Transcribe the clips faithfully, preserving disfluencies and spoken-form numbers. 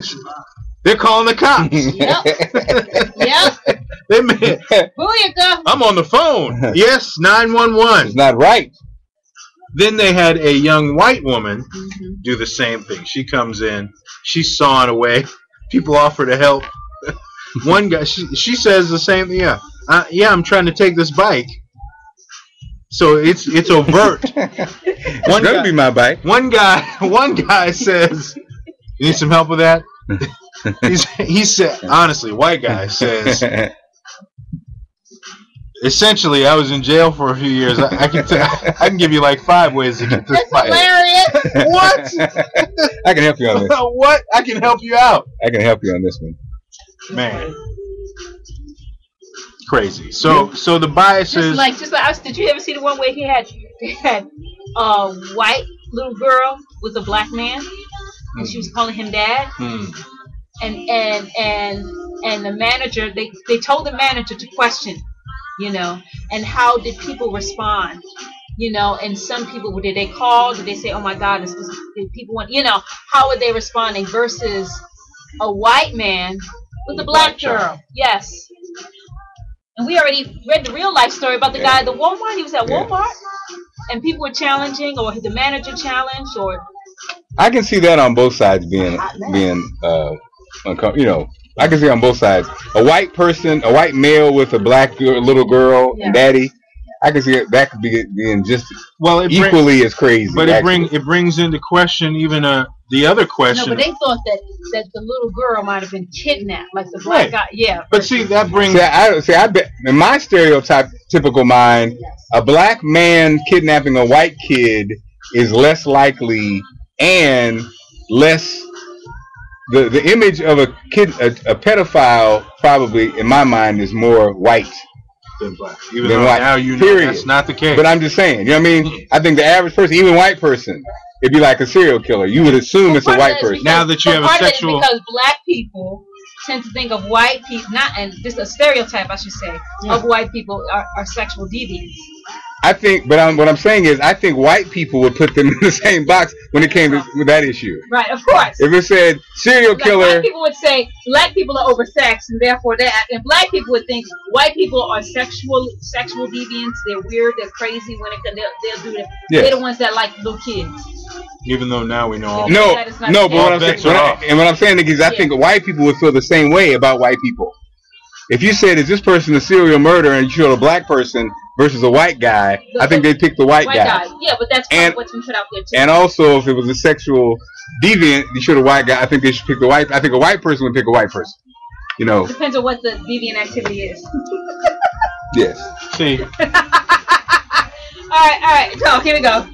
They're calling the cops. Yep. Yep. They made, Booyaka. I'm on the phone. Yes, nine one one. It's not right. Then they had a young white woman Mm-hmm. do the same thing. She comes in, she's sawing away. People offer to help. One guy, she, she says the same thing. Yeah, uh, yeah, I'm trying to take this bike. So it's it's overt. It's One gonna guy, be my bike. one guy, one guy says, "You need some help with that?" He's, he said, honestly, white guy says, essentially, I was in jail for a few years. I, I can t- I can give you like five ways to get this That's bike. hilarious. What? I can help you on this. What? I can help you out, I can help you on this one. man. Crazy. So, so the bias Just is like, just like us. Did you ever see the one where he had he had a white little girl with a black man, and she was calling him dad, Hmm. and and and and the manager they they told the manager to question, you know, and how did people respond, you know, and some people did they call, did they say, oh my God, is this, did people want, you know, how are they responding versus a white man with a black girl? Yes. And we already read the real life story about the guy at the Walmart. He was at Yeah. Walmart, and people were challenging, or the manager challenged, or I can see that on both sides being being uh, uncom- you know, I can see on both sides. A white person, a white male with a black girl, little girl Yeah. and daddy. I can see it, that could be being just well, it bring, equally as crazy. but it actually. bring it brings into question even uh the other no, question. but they thought that that the little girl might have been kidnapped, like the black Right. guy. Yeah. But see, that brings See, I see. I bet in my stereotype, typical mind, a black man kidnapping a white kid is less likely and less. The the image of a kid, a, a pedophile, probably in my mind is more white. than black. Even Than though white. now you know Period. that's not the case. But I'm just saying, you know what I mean? I think the average person, even white person, it'd be like a serial killer. You would assume Well, it's a part of white that is person. because- Now that you but have a part of it is sexual- because black people tend to think of white people, not and just a stereotype, I should say, Yeah. of white people are, are sexual deviants. I think, but I'm, what I'm saying is, I think white people would put them in the same box when it came to with that issue. Right, of course. If it said serial Like, killer, white people would say black people are oversexed, and therefore that. And black people would think white people are sexual sexual deviants. They're weird. They're crazy. When it they'll, they'll do that. Yes. They're the ones that like little kids. even though now we know all. no, That is not no. the But what case. I'm saying, Bets are what I- off. and what I'm saying is, I Yeah. think white people would feel the same way about white people. If you said, "Is this person a serial murderer?" and you showed a black person versus a white guy, I think they'd pick the white, White guy. guy. Yeah, but that's And- what's been put out there too. And also, if it was a sexual deviant, you showed a white guy. I think they should pick the white. I think a white person would pick a white person. You know. Depends on what the deviant activity is. Yes. See, all right, all right. So here we go.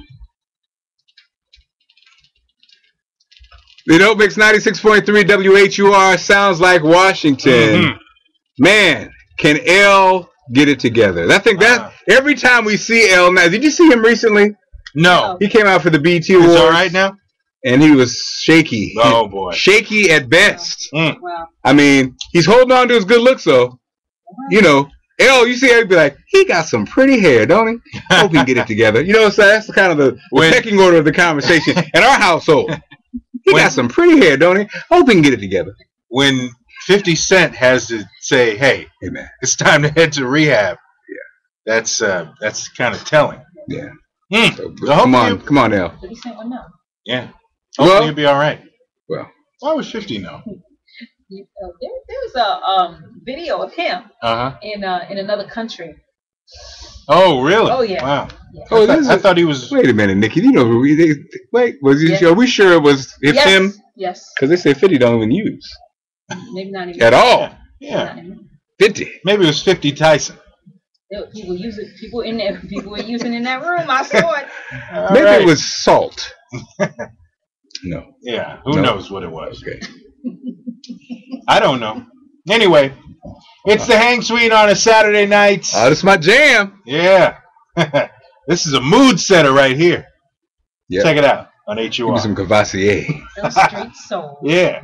The Dope Mix ninety-six point three W H U R sounds like Washington. Mhm. Man, can L get it together? I think that Uh. every time we see L now, did you see him recently? no, He came out for the B E T it's Awards. all right now. And he was shaky. Oh boy. Shaky at best. Mm. Well, I mean, he's holding on to his good looks though. You know, L, you see everybody be like, he got some pretty hair, don't he? Hope he can get it together. You know what I'm saying? That's the kind of the, the When- pecking order of the conversation in our household. He When- got some pretty hair, don't he? Hope he can get it together. When fifty Cent has to say, "Hey, Hey man. it's time to head to rehab," Yeah. that's uh, that's kind of telling. Yeah. Mm. So, So come hopefully- on, come on, L. fifty Cent would know. Yeah, hopefully Well- it'll be all right. Well, Why was fifty no? You- uh, there, there was a um, video of him Uh huh. in uh, in another country. Oh really? Oh, yeah. Wow. Yeah. oh, I, thought, this I is, thought he was. wait a minute, Nikki. You know who we they, wait? Was he? Yeah. Are we sure it was it's yes. him? Yes. Because they say fifty don't even use Maybe not even. at all. Yeah. Not even. Fifty. Maybe it was fifty Tyson. They- People use it. People in there. People were using in that room. I saw it. All Maybe right. it was salt. No. Yeah. Who No. knows what it was? Okay. I don't know. Anyway, it's the Hang Suite on a Saturday night. Oh, this is my jam. Yeah. This is a mood setter right here. Yeah. Check it out on H U Give me R. some Cavassier. Some straight soul. Yeah.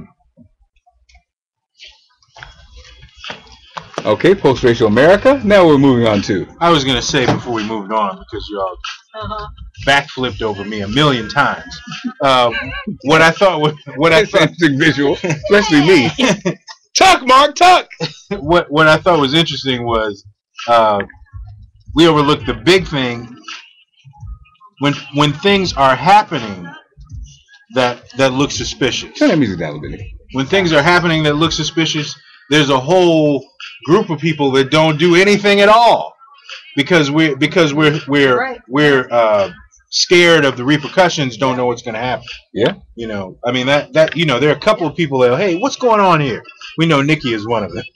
Okay, post-racial America. Now we're moving on to. I was gonna say before we moved on because y'all Uh-huh. backflipped over me a million times. Um, what I thought was what I That's thought interesting visual, especially me. Tuck, Mark, tuck. what what I thought was interesting was uh, we overlooked the big thing when when things are happening that that look suspicious. Turn that music down a little bit. When things are happening that look suspicious, there's a whole group of people that don't do anything at all because we're because we're we're Right. we're uh, scared of the repercussions. Don't know what's going to happen. Yeah. You know, I mean that that you know there are a couple of people that hey, what's going on here? We know Nikki is one of them.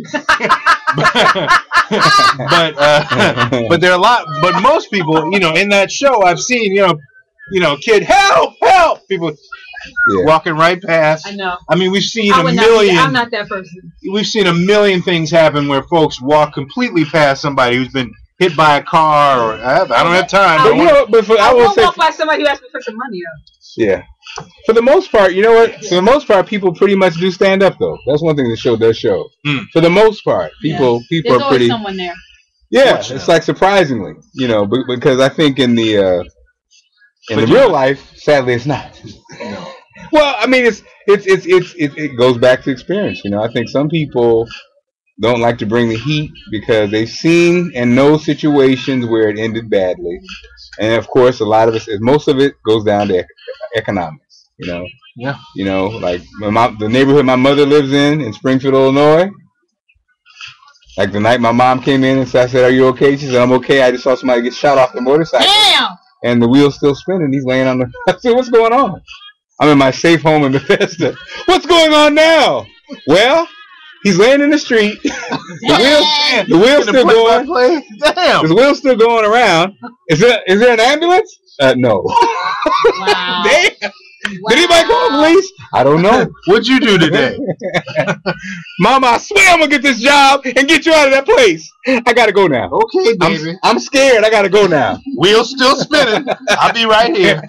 but uh, but there are a lot. But most people, you know, in that show, I've seen you know, you know, kid help help people Yeah. walking right past. I know. I mean, we've seen I a would not be, million. I'm not that person. We've seen a million things happen where folks walk completely past somebody who's been hit by a car or I, I don't have time. I But Don't you want- know, but for, I I will won't say, walk by somebody who asked me for some money. Though. yeah. For the most part, you know what? For the most part, people pretty much do stand up, though. That's one thing the show does show. Mm. For the most part, people people There's are always pretty. someone there. Yeah, Fortunately. it's like surprisingly, you know, be- because I think in the uh, in But the you real know- life, sadly, it's not. Well, I mean, it's it's it's it's it, it goes back to experience. You know, I think some people don't like to bring the heat because they've seen and know situations where it ended badly, and of course, a lot of it, most of it goes down to ec- economics. You know. Yeah. You know, like my mom, the neighborhood my mother lives in in Springfield, Illinois. Like the night my mom came in and said, I said, "Are you okay?" She said, "I'm okay. I just saw somebody get shot off the motorcycle, Damn. and the wheel's still spinning. He's laying on the." I said, "What's going on?" I'm in my safe home in Bethesda. What's going on now? Well, he's laying in the street. the wheel, the wheel's still going. Play? Damn. The wheel's still going around. Is there is there an ambulance? Uh, no. Wow. Damn. Wow. Did anybody call the police? I don't know. What'd you do today? Mama, I swear I'm gonna get this job and get you out of that place. I gotta go now. Okay, baby. I'm, I'm scared. I gotta go now. Wheel's still spinning. I'll be right here.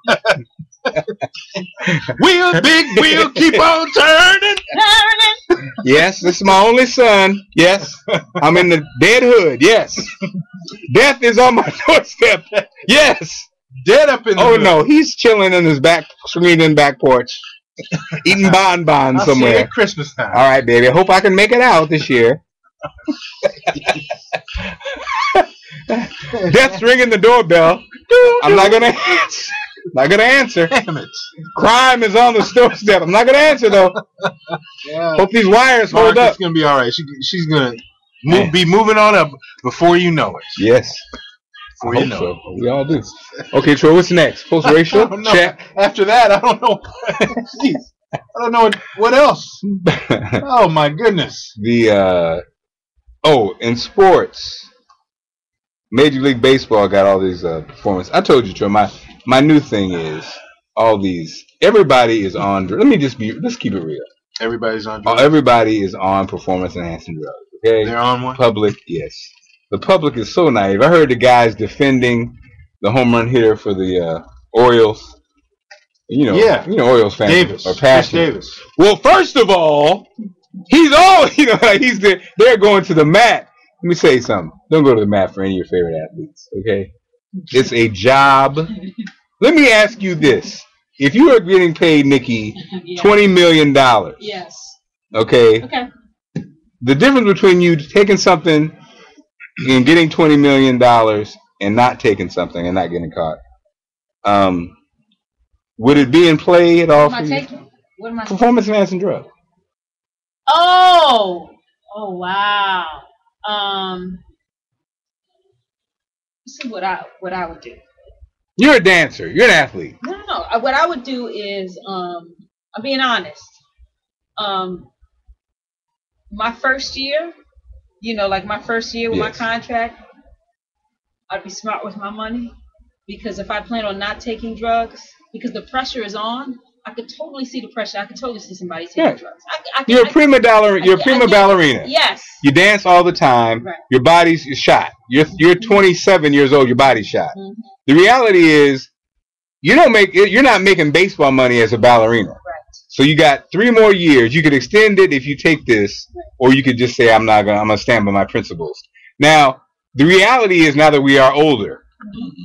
Wheel, big wheel, keep on turning. Turning. Yes, this is my only son. Yes, I'm in the dead hood. Yes, death is on my doorstep. Yes. Dead up in the Oh hood. no, he's chilling in his back, screening back porch, eating bonbons I'll see you somewhere. at Christmas time. All right, baby. I hope I can make it out this year. Death's ringing the doorbell. I'm not gonna answer. Not gonna answer. Damn it. Crime is on the doorstep. I'm not gonna answer though. Yeah. Hope these wires hold Mark, up. it's gonna be all right. She, she's gonna move, be moving on up before you know it. Yes. Before I you hope know so. We all do. Okay, Troy. What's next? Post-racial I don't know. chat. After that, I don't know. Jeez. I don't know what, what else. Oh my goodness. the uh, oh, in sports, Major League Baseball got all these uh, performance. I told you, Troy. My my new thing is all these. Everybody is on. Let me just be. Let's keep it real. Everybody's on. Uh, everybody is on performance enhancing drugs. Okay. They're on one. Public, yes. The public is so naive. I heard the guys defending the home run hitter for the uh, Orioles. You know, Yeah. you know, Orioles fans Davis. are Chris passionate. Davis. Well, first of all, he's all you know. Like he's the, they're going to the mat. Let me say something. Don't go to the mat for any of your favorite athletes. Okay, it's a job. Let me ask you this: if you are getting paid, Nikki, Yeah. twenty million dollars, Yes. okay, Okay. the difference between you taking something and getting twenty million dollars and not taking something and not getting caught, um, would it be in play at all What am for I you? taking? What am I taking? Performance enhancing drug. Oh. Oh wow. Um. Let's see what I what I would do. You're a dancer. You're an athlete. No, no, no. Uh, What I would do is, um, I'm being honest. Um, my first year, you know, like my first year with my Yes. contract, I'd be smart with my money because if I plan on not taking drugs, because the pressure is on, I could totally see the pressure. I could totally see somebody taking Right. drugs. I, I, can- You're a I- prima ballerina. You're a I- I prima get it. ballerina. Yes. You dance all the time. Right. Your body's shot. You're you're twenty-seven years old. Your body's shot. Mhm. The reality is, you don't make you're not making baseball money as a ballerina. Right. So you got three more years. You could extend it if you take this, or you could just say I'm not gonna I'm gonna stand by my principles. Now the reality is now that we are older,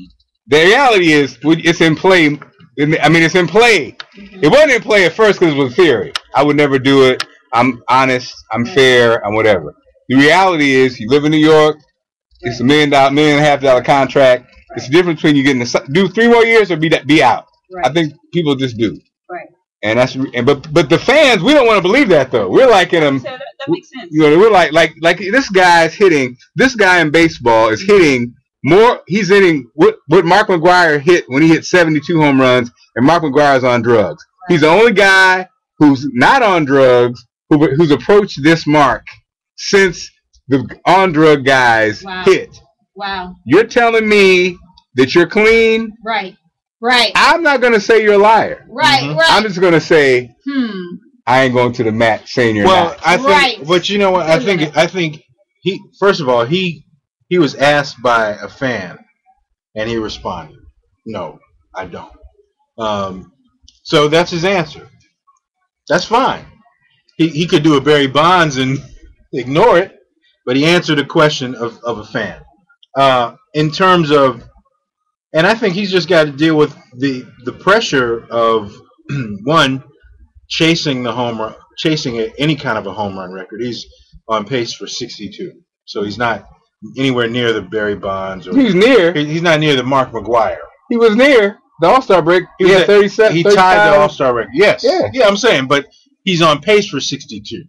the reality is it's in play. I mean, it's in play. Mm-hmm. It wasn't in play at first because it was theory. I would never do it. I'm honest. I'm right. fair. I'm whatever. The reality is, you live in New York. Right. It's a million dollar, million and a half dollar contract. Right. It's the difference between you getting to do three more years or be be out. Right. I think people just do. Right. And that's and but but the fans, we don't want to believe that though. We're liking them. So that, that makes sense. You know, we're like like like this guy's hitting. This guy in baseball is hitting more. He's hitting what what Mark McGwire hit when he hit seventy-two home runs, and Mark McGwire's on drugs. Right. He's the only guy who's not on drugs who who's approached this mark since the on drug guys wow. hit. Wow. You're telling me that you're clean? Right. Right. I'm not going to say you're a liar. Right, mm-hmm. right. I'm just going to say, hmm. I ain't going to the mat saying you're well, not. I think, right. but you know what? I think, I think he, first of all, he, he was asked by a fan, and he responded, "No, I don't." Um, so that's his answer. That's fine. He he could do a Barry Bonds and ignore it, but he answered a question of, of a fan. Uh, in terms of, and I think he's just got to deal with the the pressure of one, chasing the home run, chasing any kind of a home run record. He's on pace for sixty-two, so he's not anywhere near the Barry Bonds. Or he's near. He's not near the Mark McGwire. He was near the All-Star break. He, he had thirty-seven. He tied the All-Star record. Yes. Yeah. Yeah, I'm saying, but he's on pace for sixty-two,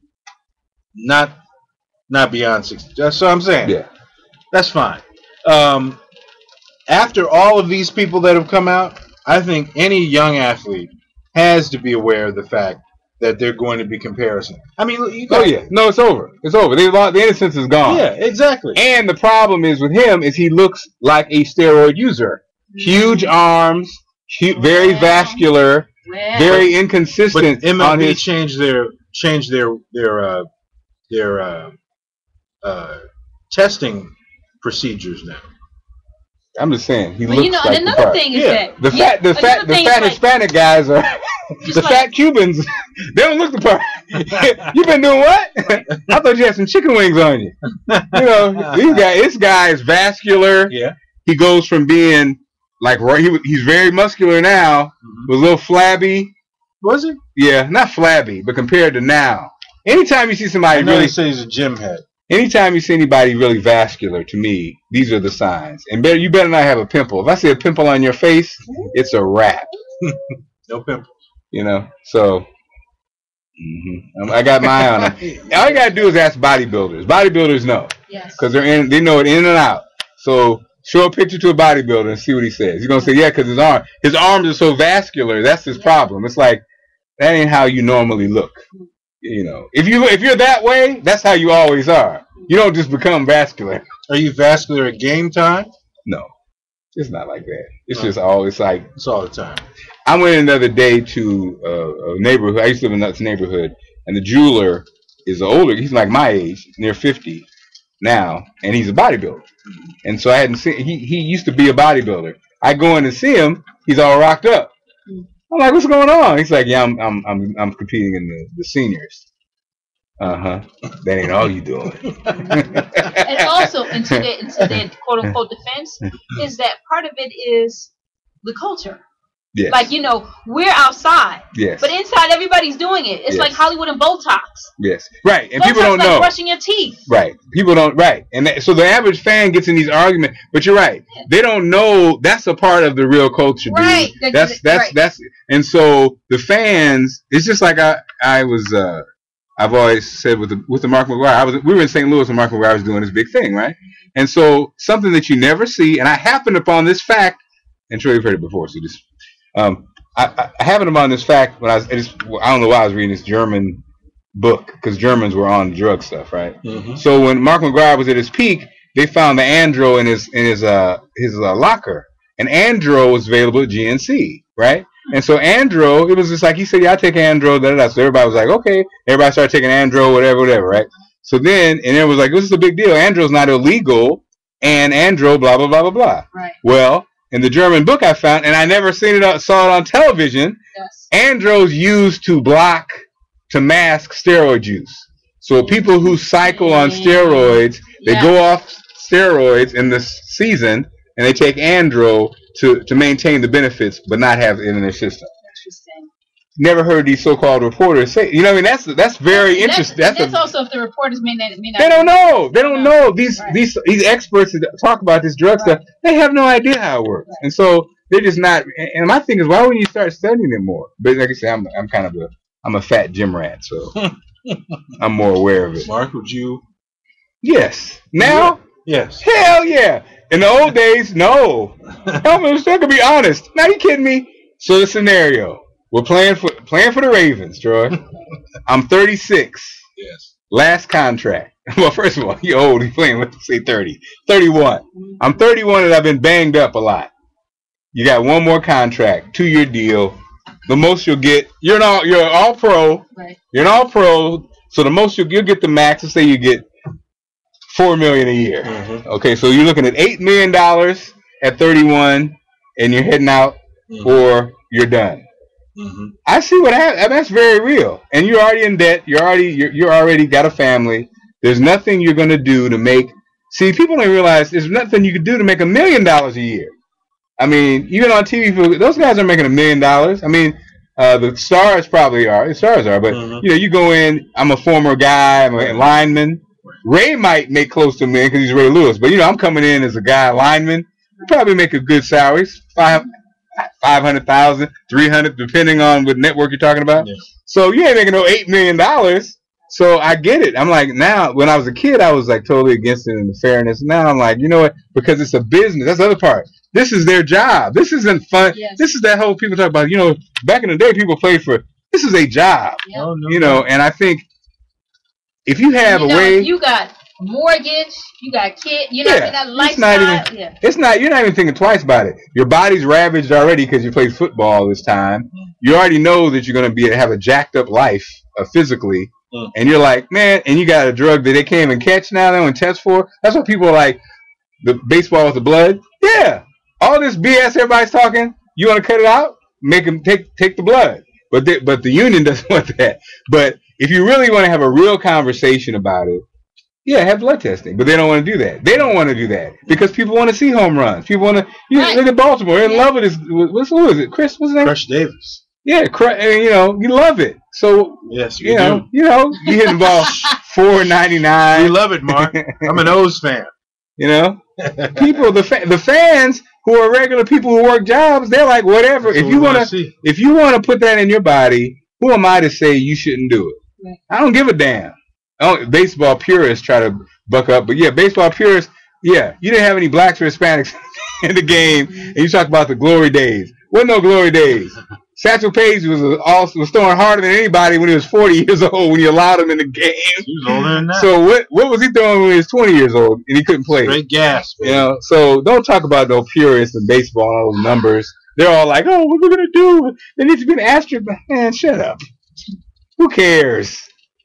not not beyond sixty. So I'm saying, yeah, that's fine. Um, after all of these people that have come out, I think any young athlete has to be aware of the fact that they're going to be comparison. I mean, you oh yeah, no, it's over. It's over. They, the innocence is gone. Yeah, exactly. And the problem is with him is he looks like a steroid user. Huge arms, hu- very yeah. vascular, yeah. very inconsistent. But M L B on his changed their changed their their uh, their uh, uh, testing procedures now. I'm just saying he but looks you know, like and another the part. thing is yeah. that the yeah, fat, the fat, the fat Hispanic like, guys are the like, fat Cubans. They don't look the part. You've been doing what? I thought you had some chicken wings on you. You know, these guys. This guy is vascular. Yeah. He goes from being like he he's very muscular now, mm-hmm. was a little flabby. Was he? Yeah, not flabby, but compared to now. Anytime you see somebody I know really they say he's a gym head. Anytime you see anybody really vascular, to me, these are the signs. And better, you better not have a pimple. If I see a pimple on your face, it's a wrap. No pimples. You know, so mm-hmm. I got my eye on them. All you gotta do is ask bodybuilders. Bodybuilders know, yes, because they're in. They know it in and out. So show a picture to a bodybuilder and see what he says. He's gonna say, yeah, because his arm, his arms are so vascular. That's his problem. It's like that ain't how you normally look. You know, if you if you're that way, that's how you always are. You don't just become vascular. Are you vascular at game time? No, it's not like that. It's just always like it's all the time. I went another day to uh, a neighborhood. I used to live in that neighborhood, and the jeweler is older. He's like my age, near fifty now, and he's a bodybuilder. And so I hadn't seen. He he used to be a bodybuilder. I go in and see him. He's all rocked up. I'm like, what's going on? He's like, yeah, I'm I'm I'm I'm competing in the, the seniors. Uh huh. That ain't all you doing. And also, into their, into their quote unquote defense, is that part of it is the culture. Yes. Like, you know, we're outside. Yes. But inside, everybody's doing it. It's yes. like Hollywood and Botox. Yes. Right. And Botox people don't like know. brushing your teeth. Right. People don't. Right. And that, so the average fan gets in these arguments. But you're right. Yeah. They don't know that's a part of the real culture. Dude. Right. That's that's right. that's. And so the fans. It's just like I I was. Uh, I've always said with the with the Mark McGwire. I was. We were in Saint Louis when Mark McGwire was doing his big thing, right? And so something that you never see. And I happened upon this fact. And sure you've heard it before. So just. Um, I, I happened upon this fact when I was, I, just, I don't know why I was reading this German book, because Germans were on drug stuff, right? Mm-hmm. So when Mark McGwire was at his peak, they found the Andro in his in his uh his uh, locker, and Andro was available at G N C, right? And so Andro, it was just like he said, yeah, I take Andro, da da da. So everybody was like, okay. Everybody started taking Andro, whatever, whatever, right? So then, and it was like, this is a big deal. Andro's not illegal, and Andro, blah blah blah blah blah. Right. Well. In the German book I found, and I never seen it, saw it on television, yes. Andro's used to block, to mask steroid use. So people who cycle on steroids, they yeah. go off steroids in the season, and they take Andro to to maintain the benefits, but not have it in their system. Interesting. Never heard these so-called reporters say. You know, what I mean, that's that's very And interesting. That's, That's, that's a, also if the reporters may not, may not. they don't know. They don't know these Right. these these experts that talk about this drug Right. stuff. They have no idea how it works, Right. and so they're just not. And and my thing is, why wouldn't you start studying it more? But like I said, I'm I'm kind of a I'm a fat gym rat, so I'm more aware of it. Mark, would you? Yes. Now, Yes. hell yeah. In the old days, no. I'm still gonna be honest. Now you kidding me? So the scenario: we're playing for playing for the Ravens, Troy. I'm thirty-six. Yes. Last contract. Well, first of all, you're old. You're playing with say thirty. thirty-one. I'm thirty-one and I've been banged up a lot. You got one more contract, two year deal. The most you'll get, you're an all you're an all pro. Right. You're an all pro. So the most you'll, you'll get the max. Let's say you get four million a year. Mm-hmm. Okay, so you're looking at eight million dollars at thirty-one, and you're heading out, Mm-hmm. or you're done. Mm-hmm. I see what happened. That's very real. And you're already in debt. You're already you're, you're already got a family. There's nothing you're gonna do to make. See, people don't realize there's nothing you can do to make a million dollars a year. I mean, even on T V, those guys are making a million dollars. I mean, uh, the stars probably are. The stars are, but Mhm. you know, you go in. I'm a former guy. I'm a lineman. Ray might make close to a million because he's Ray Lewis. But you know, I'm coming in as a guy lineman. You probably make a good salary, five five hundred thousand, three hundred, depending on what network you're talking about. Yeah. So you ain't making no eight million dollars. So I get it. I'm like, now when I was a kid, I was like totally against it and the fairness. Now I'm like, you know what? Because it's a business. That's the other part. This is their job. This isn't fun. Yes. This is that whole people talk about. You know, back in the day, people played for. This is a job. Yep. Oh, no. You know, and I think if you have you a know, way, if you got a mortgage, you got kid, you know, Yeah, that it's not lifestyle. even- yeah. it's not. You're not even thinking twice about it. Your body's ravaged already because you played football this time. You already know that you're going to be have a jacked up life uh, physically, Mm. and you're like, man, and you got a drug that they can't even catch now. They don't test for. That's what people are like. The baseball with the blood. Yeah, all this B S everybody's talking. You want to cut it out? Make them take take the blood. But the, but the union doesn't want that. But if you really want to have a real conversation about it, yeah, have blood testing. But they don't want to do that. They don't want to do that because people want to see home runs. People want to. You Right. look at Baltimore. They're in Yeah. love with this. What's who is it? Chris? What's his name? Crush Davis. Yeah, Cr- and, you know, you love it. So Yes, you, you know, do. you know, you hitting ball four ninety We nine. love it, Mark. I'm an O's fan. You know, people, the fa- the fans who are regular people who work jobs, they're like, whatever. That's If what you we wanna want to, see. if you want to put that in your body, who am I to say you shouldn't do it? Right. I don't give a damn. I don't, baseball purists try to buck up, but yeah, baseball purists, yeah, you didn't have any blacks or Hispanics in the game, and you talk about the glory days. Wasn't no glory days. Satchel Paige was a, also was throwing harder than anybody when he was forty years old when you allowed him in the game. He was older than that. So what what was he throwing when he was twenty years old and he couldn't play? Straight gas, You baby. know, so don't talk about no purists in baseball and all those numbers. They're all like, oh, what are we gonna do? There needs to be an asterisk. Man, shut up. Who cares?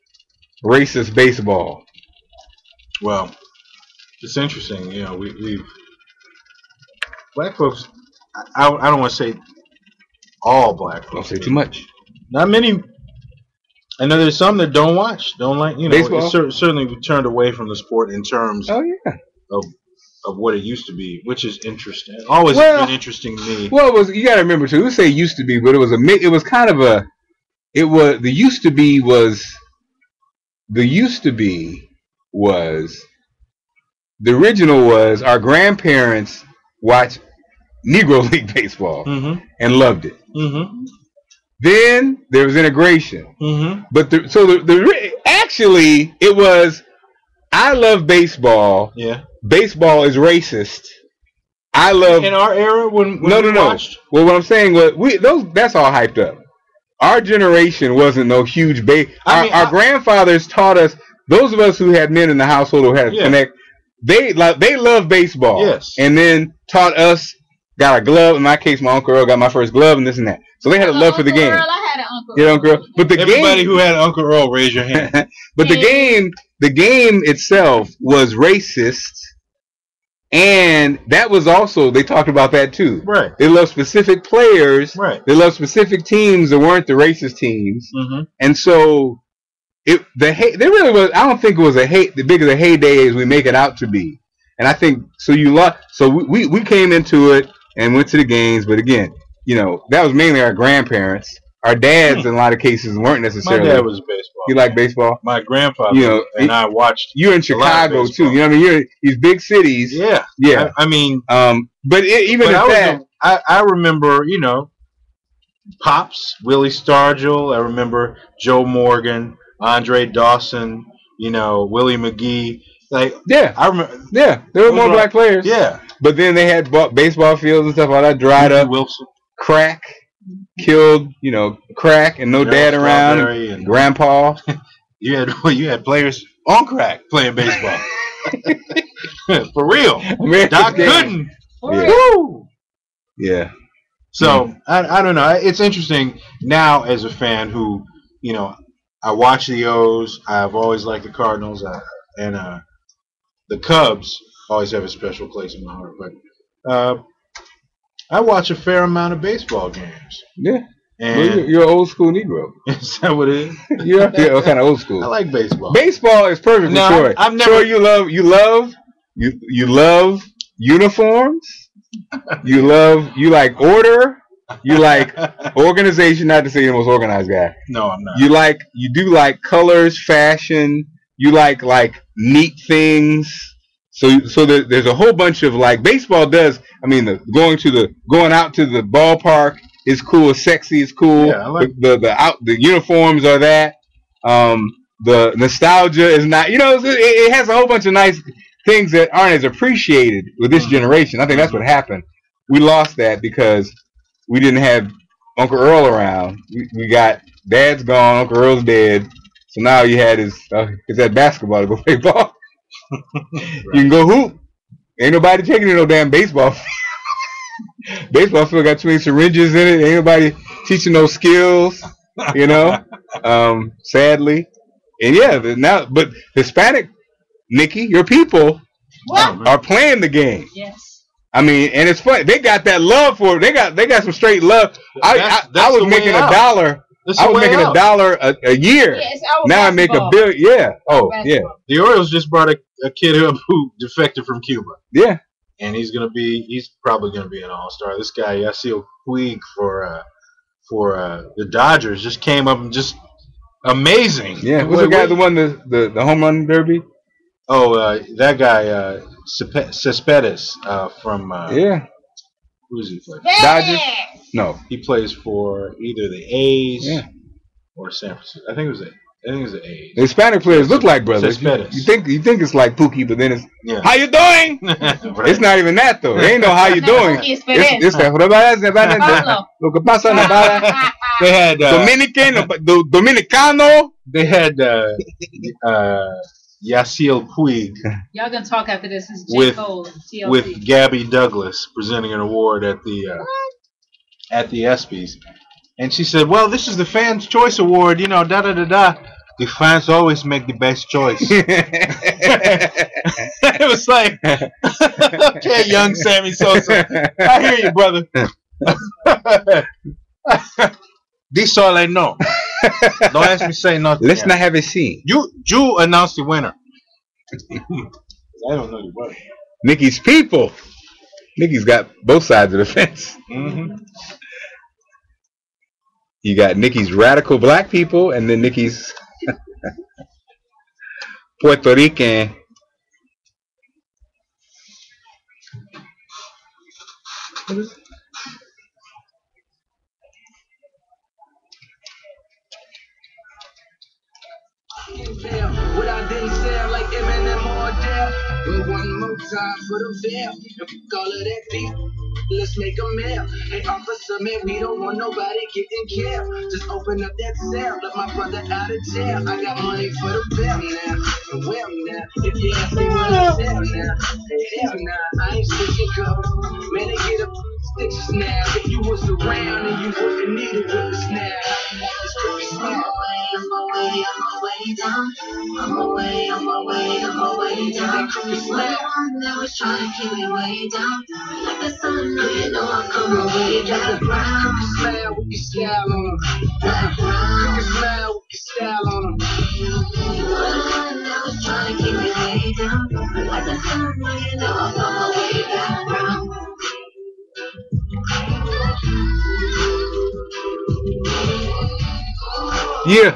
Racist baseball. Well, it's interesting. You know, we, we've black folks. I, I don't want to say all black Don't folks. say too much. Not many. I know there's some that don't watch, don't like. You know, Baseball? it's cer- certainly we turned away from the sport in terms Oh yeah. of of what it used to be, which is interesting. Always Well- been interesting to me. Well, it was you got to remember too. We say used to be, but it was a mi- it was kind of a it was the used to be was the used to be was the original was our grandparents watched Negro League baseball Mm-hmm. and loved it. Mm-hmm. Then there was integration, Mm-hmm. but the, so the, the re- actually it was I love baseball. Yeah. Baseball is racist. I love In our era, when, when no, we no, no. watched, Well, what I'm saying was, we those that's all hyped up. Our generation wasn't no huge ba- I Our, mean, our I- grandfathers taught us. Those of us who had men in the household who had a Yeah. connect, they like they love baseball. Yes. And then taught us. Got a glove. In my case, my uncle Earl got my first glove and this and that. So they had a love for the Uncle game. Earl, I had an uncle. You know, Earl. girl. But the everybody game, who had Uncle Earl, raise your hand. but the Yeah. game, the game itself was racist, and that was also they talked about that too. Right. They love specific players. Right. They love specific teams that weren't the racist teams, Mm-hmm. and so it the hey, there really was. I don't think it was a hate the big of the heyday as we make it out to be. And I think so. You lost. So we, we we came into it and went to the games, but again, you know, that was mainly our grandparents. Our dads, in a lot of cases, weren't necessarily. My dad was a baseball. You like baseball? My grandfather, you know, and I watched. You're in Chicago too. You know what I mean? You're in these big cities. Yeah, yeah. I, I mean, um, but it, even but at I, that, was a, I, I remember, you know, Pops, Willie Stargell. I remember Joe Morgan, Andre Dawson. You know, Willie McGee. Like, yeah, I remember. Yeah, there were more like, black players. Yeah, but then they had baseball fields and stuff all that dried Ricky up. Wilson. Crack killed, you know, crack and no Gerald dad around. Strawberry and grandpa. You had well, you had players on crack playing baseball. For real. America's Doc game. Gooden. Yeah. Woo! Yeah. So mm. I I don't know. It's interesting now as a fan who, you know, I watch the O's. I've always liked the Cardinals, uh, and uh, the Cubs always have a special place in my heart. But uh, I watch a fair amount of baseball games. Yeah. And well, you're, you're an old school Negro. Is that what it is? Yeah, yeah, kind of old school. I like baseball. Baseball is perfect no, for Troy. I've never. Troy, you love, you love, you you love uniforms. You love, you like order. You like organization. Not to say you're the most organized guy. No, I'm not. You like, you do like colors, fashion. You like like neat things. So, so there, there's a whole bunch of like baseball does. I mean, the, going to the going out to the ballpark is cool. It's sexy. It's cool. Yeah, I like the, the the out the uniforms are that. Um, the nostalgia is not. You know, it, it has a whole bunch of nice things that aren't as appreciated with this generation. I think that's what happened. We lost that because we didn't have Uncle Earl around. We, we got Dad's gone. Uncle Earl's dead. So now you had his uh, his at basketball to go play ball. Right. You can go hoop. Ain't nobody taking you no damn baseball field. Baseball field got too many syringes in it. Ain't nobody teaching those skills, you know. Um, sadly, and yeah, but now but Hispanic, Nikki, your people What? are playing the game. Yes. I mean, and it's funny. They got that love for it. They got they got some straight love. I That's- I, that's I was the way making a out. dollar. That's I the was way making a out. dollar a, a year. Yeah, it's our Now I make a basketball. billion. Yeah. Oh, yeah. Basketball. The Orioles just brought a, a kid up who defected from Cuba, Yeah. and he's gonna be he's probably gonna be an all star. This guy Yasiel Puig for uh, for uh, the Dodgers just came up and just amazing. Yeah. Who's Wait, the guy wait. that won the, the, the home run derby? Oh, uh, that guy uh, Cespe- Cespedes uh, from uh, Yeah. who does he play? Dodgers? No. He plays for either the A's Yeah. or San Francisco. I think it was the I think it was the A's. The Hispanic players look like brothers. You, Cespedes. you think you think it's like Pookie, but then it's Yeah. how you doing? Right. It's not even that though. It ain't no how you No, doing. it's It's Perez. it's that Pablo. lo que pasa Nevada. They had uh, Dominican, do- Dominicano. they had uh, uh, Yasiel Puig Y'all gonna talk after this. This is J. With- Cole and T L C. with Gabby Douglas presenting an award at the uh, at the ESPYs, and she said, "Well, this is the Fans' Choice Award. You know, da da da da. The fans always make the best choice." It was like, okay, young Sammy Sosa, I hear you, brother. This all I know. Don't ask me say nothing. Let's not have a scene. You you announce the winner. I don't know the winner. Nikki's people. Nikki's got both sides of the fence. Mm-hmm. You got Nikki's radical black people, and then Nikki's Puerto Rican. What is it? What I didn't sound like Eminem or Adele. But one more time for the veil. If we call it that beat, let's make a meal. Hey, officer, man, we don't want nobody getting killed. Just open up that cell, let my brother out of jail. I got money for the bill now. And well now, if you ask me what I sell now, hell nah, I ain't switching code. Man, they get up stitches now. If you was around and you wouldn't need it with us now. It's pretty smart. I'm away, I'm away down. I'm away, I'm away, I'm away down. Everyone that was trying to keep me way down. Like the sun, no, you know I'm coming way down. You can smile with your style on them. You can smile with your style on them. You were the one that was trying to keep me way down. Like the sun, no, you know Yeah.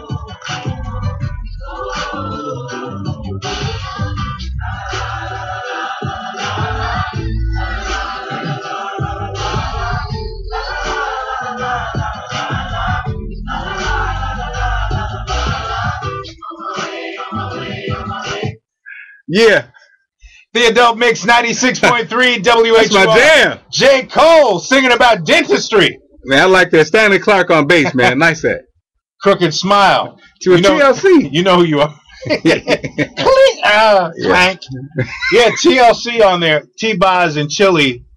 Yeah. The Adult Mix ninety-six point three W H U R. That's my jam. J. Cole singing about dentistry. Man, I like that. Stanley Clark on bass, man. Nice that. Crooked Smile. To a You know- T L C. You know who you are. uh, Yeah. clank. Yeah, T L C on there. T-Boz and Chili.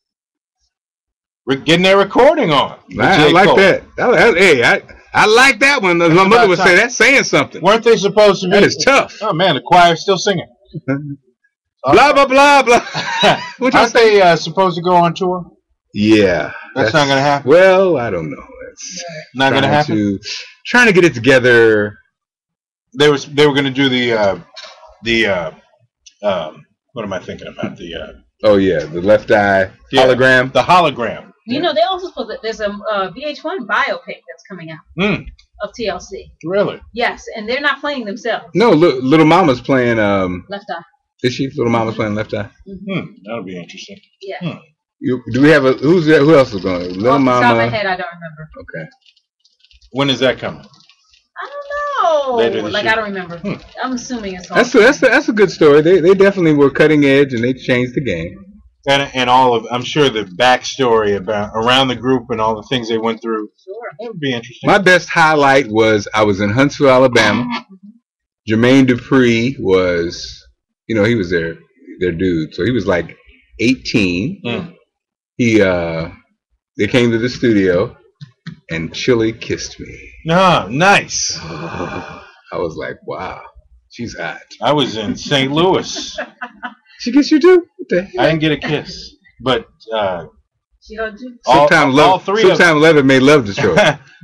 We're getting their recording on. with I, I J. like Cole. that. That- that- Hey, I, I like that one. My about mother would say time. that's saying something. Weren't they supposed to be? That is tough. Oh man, the choir's still singing. Blah, blah, blah, blah. What you Aren't they uh, supposed to go on tour? Yeah. That's not gonna happen? Well, I don't know. It's Not gonna trying happen. To, trying to get it together. They was they were gonna do the uh, the uh, um, what am I thinking about? The uh, Oh, yeah. The left eye Yeah. hologram. the hologram. You know, they also supposed to, there's a uh, V H one biopic that's coming out Mm, of T L C. really? Yes, and they're not playing themselves. No, Li- Little Mama's playing. Um, Left Eye. is she? Little Mama's playing left eye. Hmm, that'll be interesting. Yeah. Hmm. You, do we have a who's that? Who else is going? Little Off the top of Mama. my head, I don't remember. Okay. When is that coming? I don't know. Later this Like year. I don't remember. Hmm. I'm assuming it's all. That's a, that's a, that's a good story. They they definitely were cutting edge and they changed the game. And and all of I'm sure the backstory about around the group and all the things they went through. Sure. That would be interesting. My best highlight was I was in Huntsville, Alabama. Jermaine Dupri was, you know, he was their their dude. So he was like eighteen. Mm. He uh, they came to the studio, and Chili kissed me. Ah, nice. I was like, wow, she's hot. I was in Saint Louis. She kissed you too? What the heck? I didn't get a kiss, but uh, She don't do. all, Sometimes all love, three of sometimes Levitt made love to show.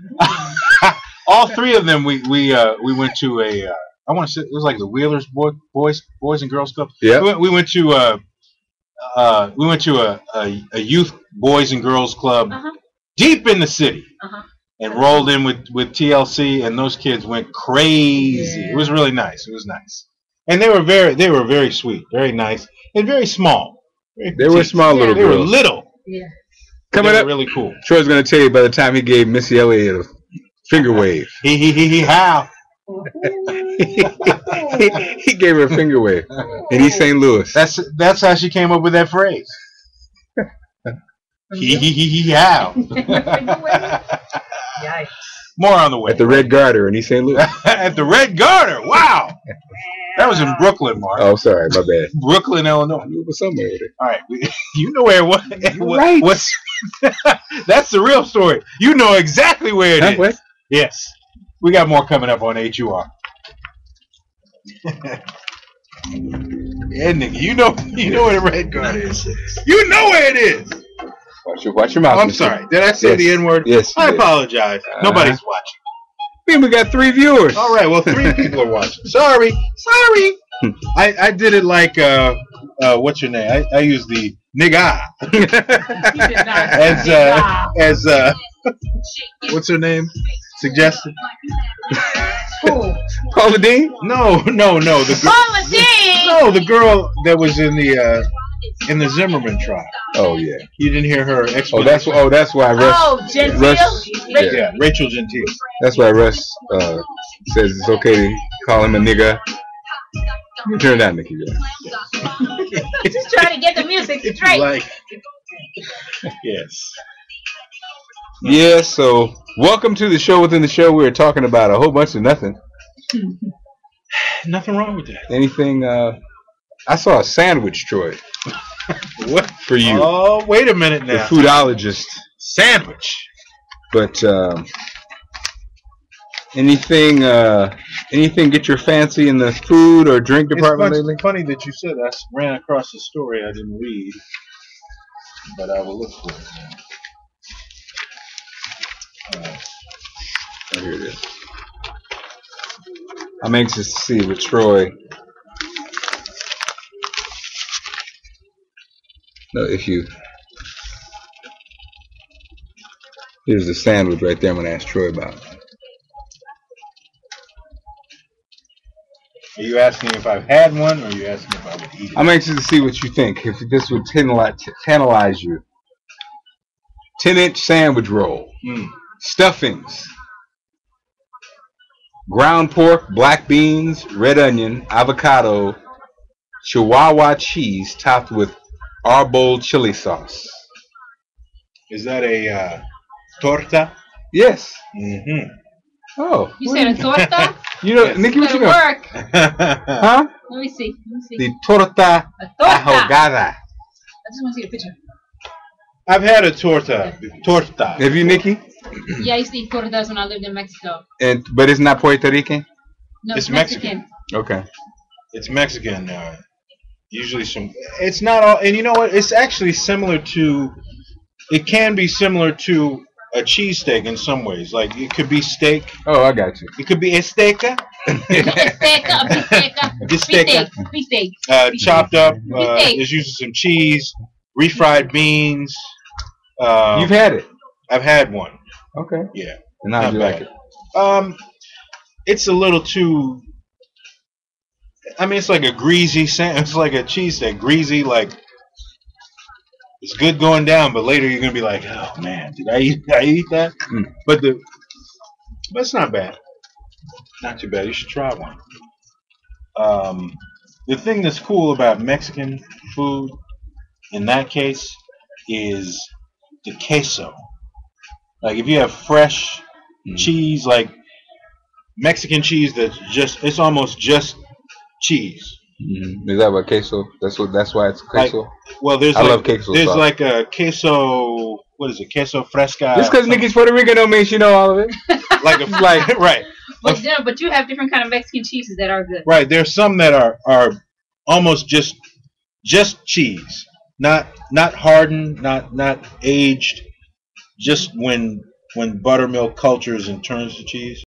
all three of them. We we uh, we went to a. Uh, I want to say it was like the Wheelers Boy, Boys Boys and Girls Club. Yeah. We went, we went to uh, uh, we went to a, a, a youth boys and girls club Uh-huh. deep in the city. Uh-huh. And rolled in with, with T L C, and those kids went crazy. It was really nice. It was nice, and they were very they were very sweet, very nice, and very small. Very They were petite. small little They were girls. little. Yeah. Coming they up, were really cool. Troy's gonna tell you by the time he gave Missy Elliott a finger wave. He he he he how? he, he gave her a finger wave in East Saint Louis. That's that's how she came up with that phrase. He he he he how? Yikes. More on the way. At the Red Garter in East Saint Louis. At the Red Garter. Wow. That was in Brooklyn, Mark. Oh, sorry, my bad. Brooklyn, Illinois. It was somewhere with it. All right, we, you know where it was. What- right. what's- that's the real story. You know exactly where it is. Huh, what? Yes. We got more coming up on H U R. Yeah, nigga, you know, you know where the Red Garter is. You know where it is. Watch your, watch your mouth. I'm mister. sorry. Did I say Yes. the N word? Yes, you I did. apologize. Uh-huh. Nobody's watching. Man, we got three viewers. All right. Well, three people are watching. Sorry. Sorry. I, I did it like uh uh what's your name? I, I use the nigga You did not. as You uh did not. as uh what's her name? Suggested? Who? Paula Dean? No, no, no. The girl, Paula Dean. no, the girl that was in the uh in the Zimmerman trial. Oh yeah. You didn't hear her Oh, explanation. that's oh, that's why Russ. Oh, Gentile. Russ- Rachel. yeah, Rachel Gentile. That's why Russ uh, says it's okay to call him a nigga. You turn it down, Nikki. Just trying to get the music If you straight. like. Yes. Yeah. So welcome to the show within the show. We were talking about a whole bunch of nothing. Nothing wrong with that. Anything? Uh, I saw a sandwich, Troy, What for you, Oh, wait a minute the now. foodologist. Sandwich. But um, anything, uh, anything get your fancy in the food or drink It's department funny, lately? funny that you said that. I s- ran across a story I didn't read, but I will look for it now. Uh, Oh, here it is. I'm anxious to see with Troy. No, if you. Here's the sandwich right there I'm going to ask Troy about. Are you asking if I've had one, or are you asking if I would eat it? I'm anxious to see what you think. If this would tantalize, tantalize you. ten-inch sandwich roll. Mm. Stuffings. Ground pork, black beans, red onion, avocado, Chihuahua cheese topped with arbol chili sauce. Is that a uh, torta? Yes. Mm-hmm. Oh. You said a torta? You know, Nikki, what you Better know? work. Huh? Let me see. Let me see. The torta A torta. ahogada. I just want to see the picture. I've had a torta. Torta. Have you, Nikki? Yeah, I used to eat tortas when I lived in Mexico. And but it's not Puerto Rican. No, It's it's Mexican. Okay. It's Mexican. Uh, usually some. It's not all. And you know what? It's actually similar to. It can be similar to a cheesesteak in some ways. Like it could be steak. Oh, I got you. It could be esteca. Bistecca, bistecca, Bistecca. beefsteak, beefsteak. Uh, chopped up. Uh, Steak. there's usually some cheese, refried beans. Uh, You've had it. I've had one. Okay. Yeah. And how Not do you bad. like it? Um, it's a little too. I mean, it's like a greasy sandwich. It's like a cheesesteak, greasy. Like it's good going down, but later you're gonna be like, oh man, did I eat? Did I eat that? Mm. But the, but it's not bad. Not too bad. You should try one. Um, the thing that's cool about Mexican food, in that case, is the queso. Like if you have fresh Mm. cheese, like Mexican cheese, that's just it's almost just cheese. Mm-hmm. Is that what queso? That's what. That's why it's queso. Well, there's I like, love queso There's sauce. like a queso. What is it? Queso fresca. Just because Nikki's Puerto Rican don't mean she know all of it. like a like right, But, yeah, but you have different kind of Mexican cheeses that are good. right. There's some that are are almost just just cheese, not not hardened, not not aged. Just when when buttermilk cultures and turns to cheese.